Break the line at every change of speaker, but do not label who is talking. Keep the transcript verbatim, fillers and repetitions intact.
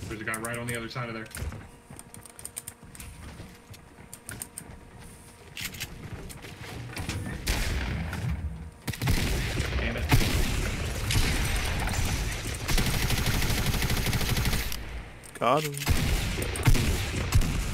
There's a guy right on the other side of there. Damn it.
Got him.